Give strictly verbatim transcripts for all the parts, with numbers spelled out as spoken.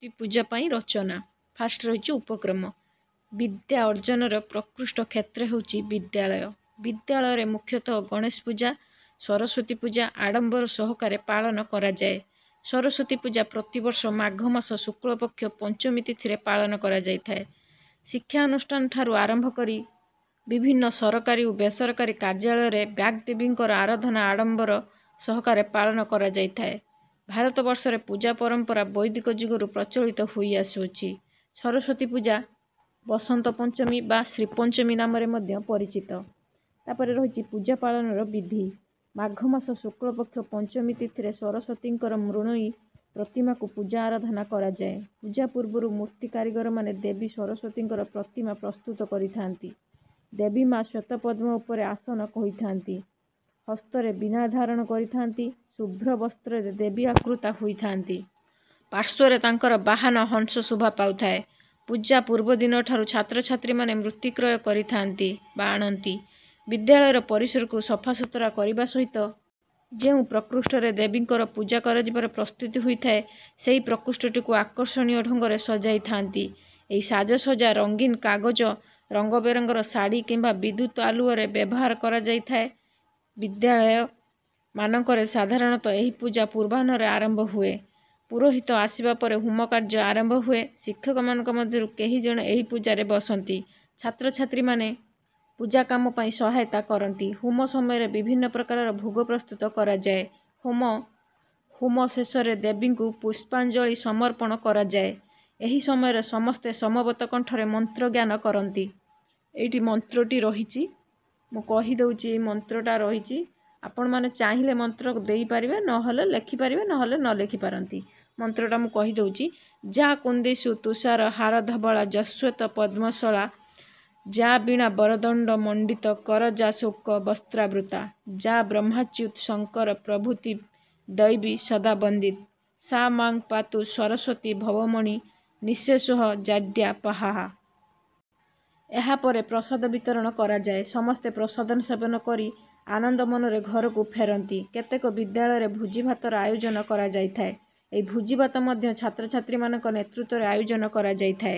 ସରସ୍ୱତୀ ପୂଜା ପାଇଁ ରଚନା। ଫାଷ୍ଟ ରହିଛି ଉପକ୍ରମ। ବିଦ୍ୟା ଅର୍ଜନର ପ୍ରକୃଷ୍ଟ କ୍ଷେତ୍ର ହେଉଛି ବିଦ୍ୟାଳୟ। ବିଦ୍ୟାଳୟରେ ମୁଖ୍ୟତଃ ଗଣେଶ ପୂଜା, ସରସ୍ୱତୀ ପୂଜା ଆଡ଼ମ୍ବର ସହକାରେ ପାଳନ କରାଯାଏ। ସରସ୍ୱତୀ ପୂଜା ପ୍ରତିବର୍ଷ ମାଘ ମାସ ଶୁକ୍ଳପକ୍ଷ ପଞ୍ଚମୀ ତିଥିରେ ପାଳନ କରାଯାଇଥାଏ। ଶିକ୍ଷାନୁଷ୍ଠାନ ଠାରୁ ଆରମ୍ଭ କରି ବିଭିନ୍ନ ସରକାରୀ ଓ ବେସରକାରୀ କାର୍ଯ୍ୟାଳୟରେ ବ୍ୟାଗଦେବୀଙ୍କର ଆରାଧନା ଆଡ଼ମ୍ବର ସହକାରେ ପାଳନ କରାଯାଇଥାଏ। ଭାରତବର୍ଷରେ ପୂଜା ପରମ୍ପରା ବୈଦିକ ଯୁଗରୁ ପ୍ରଚଳିତ ହୋଇ ଆସୁଅଛି। ସରସ୍ୱତୀ ପୂଜା ବସନ୍ତ ପଞ୍ଚମୀ ବା ଶ୍ରୀପଞ୍ଚମୀ ନାମରେ ମଧ୍ୟ ପରିଚିତ। ତାପରେ ରହିଛି ପୂଜା ପାଳନର ବିଧି। ମାଘ ମାସ ଶୁକ୍ଳପକ୍ଷ ପଞ୍ଚମୀ ତିଥିରେ ସରସ୍ୱତୀଙ୍କର ମୃଣ୍ମୟୀ ପ୍ରତିମାକୁ ପୂଜା ଆରାଧନା କରାଯାଏ। ପୂଜା ପୂର୍ବରୁ ମୂର୍ତ୍ତି କାରିଗରମାନେ ଦେବୀ ସରସ୍ୱତୀଙ୍କର ପ୍ରତିମା ପ୍ରସ୍ତୁତ କରିଥାନ୍ତି। ଦେବୀ ମା ଶ୍ୱେତପଦ୍ମ ଉପରେ ଆସନ ହୋଇଥାନ୍ତି। ହସ୍ତରେ ବୀଣା ଧାରଣ କରିଥାନ୍ତି। ଶୁଭ୍ର ବସ୍ତ୍ରରେ ଦେବୀ ଆକୃତା ହୋଇଥାନ୍ତି। ପାର୍ଶ୍ୱରେ ତାଙ୍କର ବାହନ ହଂସ ଶୋଭା ପାଉଥାଏ। ପୂଜା ପୂର୍ବ ଦିନଠାରୁ ଛାତ୍ରଛାତ୍ରୀମାନେ ମୂର୍ତ୍ତି କ୍ରୟ କରିଥାନ୍ତି ବା ଆଣନ୍ତି। ବିଦ୍ୟାଳୟର ପରିସରକୁ ସଫାସୁତୁରା କରିବା ସହିତ ଯେଉଁ ପ୍ରକୋଷ୍ଠରେ ଦେବୀଙ୍କର ପୂଜା କରାଯିବାର ପ୍ରସ୍ତୁତି ହୋଇଥାଏ, ସେହି ପ୍ରକୋଷ୍ଠଟିକୁ ଆକର୍ଷଣୀୟ ଢଙ୍ଗରେ ସଜାଇଥାନ୍ତି। ଏହି ସାଜସଜ୍ଜା ରଙ୍ଗୀନ କାଗଜ, ରଙ୍ଗବେରଙ୍ଗର ଶାଢ଼ୀ କିମ୍ବା ବିଦ୍ୟୁତ୍ ଆଲୁଅରେ ବ୍ୟବହାର କରାଯାଇଥାଏ। ବିଦ୍ୟାଳୟ ମାନଙ୍କରେ ସାଧାରଣତଃ ଏହି ପୂଜା ପୂର୍ବାହ୍ନରେ ଆରମ୍ଭ ହୁଏ। ପୁରୋହିତ ଆସିବା ପରେ ହୋମ କାର୍ଯ୍ୟ ଆରମ୍ଭ ହୁଏ। ଶିକ୍ଷକମାନଙ୍କ ମଧ୍ୟରୁ କେହି ଜଣେ ଏହି ପୂଜାରେ ବସନ୍ତି। ଛାତ୍ରଛାତ୍ରୀମାନେ ପୂଜା କାମ ପାଇଁ ସହାୟତା କରନ୍ତି। ହୋମ ସମୟରେ ବିଭିନ୍ନ ପ୍ରକାରର ଭୋଗ ପ୍ରସ୍ତୁତ କରାଯାଏ। ହୋମ ହୋମ ଶେଷରେ ଦେବୀଙ୍କୁ ପୁଷ୍ପାଞ୍ଜଳି ସମର୍ପଣ କରାଯାଏ। ଏହି ସମୟରେ ସମସ୍ତେ ସମବେତ କଣ୍ଠରେ ମନ୍ତ୍ର ଜ୍ଞାନ କରନ୍ତି। ଏଇଠି ମନ୍ତ୍ରଟି ରହିଛି, ମୁଁ କହିଦେଉଛି। ଏଇ ମନ୍ତ୍ରଟା ରହିଛି, ଆପଣମାନେ ଚାହିଁଲେ ମନ୍ତ୍ର ଦେଇପାରିବେ, ନହେଲେ ଲେଖିପାରିବେ, ନହେଲେ ନ ଲେଖିପାରନ୍ତି। ମନ୍ତ୍ରଟା ମୁଁ କହିଦେଉଛି। ଯା କୁନ୍ଦେଷୁ ତୁଷାର ହାର ଧବଳା ଯଶ୍ୱତ ପଦ୍ମଶଳା ଯା ବୀଣା ବରଦଣ୍ଡ ମଣ୍ଡିତ କର ଯା ଶୋକ ବସ୍ତ୍ରାବୃତା ଯା ବ୍ରହ୍ମାଚ୍ୟୁତ ଶଙ୍କର ପ୍ରଭୃତି ଦୈବୀ ସଦା ବନ୍ଦିତ ସା ମାଂ ପାତୁ ସରସ୍ୱତୀ ଭବମଣି ନିଃଶେଷଃ ଜାଡ୍ୟା ପାହାହା। ଏହାପରେ ପ୍ରସାଦ ବିତରଣ କରାଯାଏ। ସମସ୍ତେ ପ୍ରସାଦ ସେବନ କରି ଆନନ୍ଦ ମନରେ ଘରକୁ ଫେରନ୍ତି। କେତେକ ବିଦ୍ୟାଳୟରେ ଭୋଜିଭାତର ଆୟୋଜନ କରାଯାଇଥାଏ। ଏହି ଭୋଜିଭାତ ମଧ୍ୟ ଛାତ୍ରଛାତ୍ରୀମାନଙ୍କ ନେତୃତ୍ୱରେ ଆୟୋଜନ କରାଯାଇଥାଏ।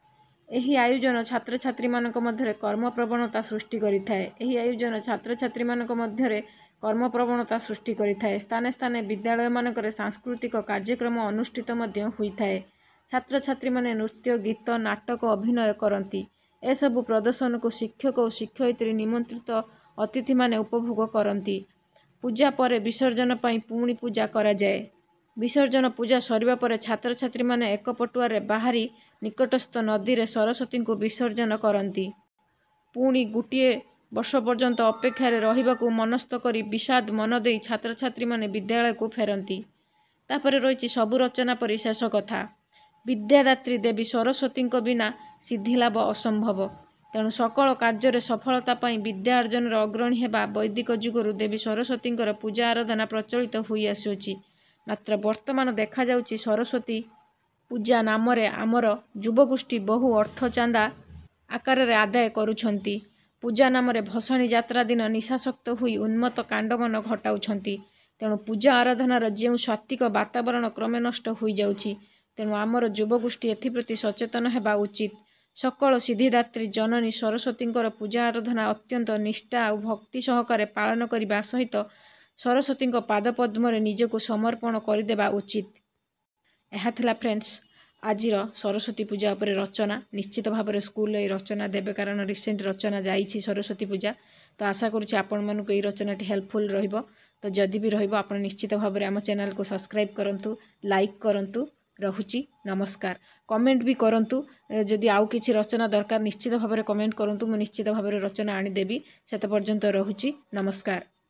ଏହି ଆୟୋଜନ ଛାତ୍ରଛାତ୍ରୀମାନଙ୍କ ମଧ୍ୟରେ କର୍ମପ୍ରବଣତା ସୃଷ୍ଟି କରିଥାଏ। ଏହି ଆୟୋଜନ ଛାତ୍ରଛାତ୍ରୀମାନଙ୍କ ମଧ୍ୟରେ କର୍ମପ୍ରବଣତା ସୃଷ୍ଟି କରିଥାଏ। ସ୍ଥାନେ ସ୍ଥାନେ ବିଦ୍ୟାଳୟମାନଙ୍କରେ ସାଂସ୍କୃତିକ କାର୍ଯ୍ୟକ୍ରମ ଅନୁଷ୍ଠିତ ମଧ୍ୟ ହୋଇଥାଏ। ଛାତ୍ରଛାତ୍ରୀମାନେ ନୃତ୍ୟ, ଗୀତ, ନାଟକ ଅଭିନୟ କରନ୍ତି। ଏସବୁ ପ୍ରଦର୍ଶନକୁ ଶିକ୍ଷକ ଓ ଶିକ୍ଷୟିତ୍ରୀ ନିମନ୍ତ୍ରିତ ଅତିଥିମାନେ ଉପଭୋଗ କରନ୍ତି। ପୂଜା ପରେ ବିସର୍ଜନ ପାଇଁ ପୁଣି ପୂଜା କରାଯାଏ। ବିସର୍ଜନ ପୂଜା ସରିବା ପରେ ଛାତ୍ରଛାତ୍ରୀମାନେ ଏକ ପଟୁଆରେ ବାହାରି ନିକଟସ୍ଥ ନଦୀରେ ସରସ୍ୱତୀଙ୍କୁ ବିସର୍ଜନ କରନ୍ତି। ପୁଣି ଗୋଟିଏ ବର୍ଷ ପର୍ଯ୍ୟନ୍ତ ଅପେକ୍ଷାରେ ରହିବାକୁ ମନସ୍ଥ କରି ବିଷାଦ ମନ ଦେଇ ଛାତ୍ରଛାତ୍ରୀମାନେ ବିଦ୍ୟାଳୟକୁ ଫେରନ୍ତି। ତାପରେ ରହିଛି ସବୁ ରଚନା ପରି ଶେଷ କଥା। ବିଦ୍ୟାଦାତ୍ରୀ ଦେବୀ ସରସ୍ୱତୀଙ୍କ ବିନା ସିଦ୍ଧିଲାଭ ଅସମ୍ଭବ। ତେଣୁ ସକଳ କାର୍ଯ୍ୟରେ ସଫଳତା ପାଇଁ ବିଦ୍ୟା ଅର୍ଜନରେ ଅଗ୍ରଣୀ ହେବା ବୈଦିକ ଯୁଗରୁ ଦେବୀ ସରସ୍ୱତୀଙ୍କର ପୂଜା ଆରାଧନା ପ୍ରଚଳିତ ହୋଇ ଆସୁଅଛି। ମାତ୍ର ବର୍ତ୍ତମାନ ଦେଖାଯାଉଛି ସରସ୍ୱତୀ ପୂଜା ନାମରେ ଆମର ଯୁବଗୋଷ୍ଠୀ ବହୁ ଅର୍ଥ ଚାନ୍ଦା ଆକାରରେ ଆଦାୟ କରୁଛନ୍ତି। ପୂଜା ନାମରେ ଭସାଣୀ ଯାତ୍ରା ଦିନ ନିଶାସକ୍ତ ହୋଇ ଉନ୍ମତ୍ତ କାଣ୍ଡମାନ ଘଟାଉଛନ୍ତି। ତେଣୁ ପୂଜା ଆରାଧନାର ଯେଉଁ ସାତ୍ତ୍ୱିକ ବାତାବରଣ କ୍ରମେ ନଷ୍ଟ ହୋଇଯାଉଛି। ତେଣୁ ଆମର ଯୁବଗୋଷ୍ଠୀ ଏଥିପ୍ରତି ସଚେତନ ହେବା ଉଚିତ। ସକଳ ସିଦ୍ଧିଦାତ୍ରୀ ଜନନୀ ସରସ୍ୱତୀଙ୍କର ପୂଜା ଆରାଧନା ଅତ୍ୟନ୍ତ ନିଷ୍ଠା ଓ ଭକ୍ତି ସହକାରେ ପାଳନ କରିବା ସହିତ ସରସ୍ୱତୀଙ୍କ ପାଦପଦ୍ମରେ ନିଜକୁ ସମର୍ପଣ କରିଦେବା ଉଚିତ। ଏହା ଥିଲା ଫ୍ରେଣ୍ଡସ୍ ଆଜିର ସରସ୍ୱତୀ ପୂଜା ଉପରେ ରଚନା। ନିଶ୍ଚିତ ଭାବରେ ସ୍କୁଲରେ ଏହି ରଚନା ଦେବେ, କାରଣ ରିସେଣ୍ଟ ରଚନା ଯାଇଛି ସରସ୍ୱତୀ ପୂଜା। ତ ଆଶା କରୁଛି ଆପଣମାନଙ୍କୁ ଏହି ରଚନାଟି ହେଲ୍ପଫୁଲ୍ ରହିବ। ତ ଯଦି ବି ରହିବ, ଆପଣ ନିଶ୍ଚିତ ଭାବରେ ଆମ ଚ୍ୟାନେଲକୁ ସବସ୍କ୍ରାଇବ୍ କରନ୍ତୁ, ଲାଇକ୍ କରନ୍ତୁ। ରହୁଛି, ନମସ୍କାର। କମେଣ୍ଟ ବି କରନ୍ତୁ। ଯଦି ଆଉ କିଛି ରଚନା ଦରକାର ନିଶ୍ଚିତ ଭାବରେ କମେଣ୍ଟ କରନ୍ତୁ। ମୁଁ ନିଶ୍ଚିତ ଭାବରେ ରଚନା ଆଣିଦେବି। ସେତେ ପର୍ଯ୍ୟନ୍ତ ରହୁଛି, ନମସ୍କାର।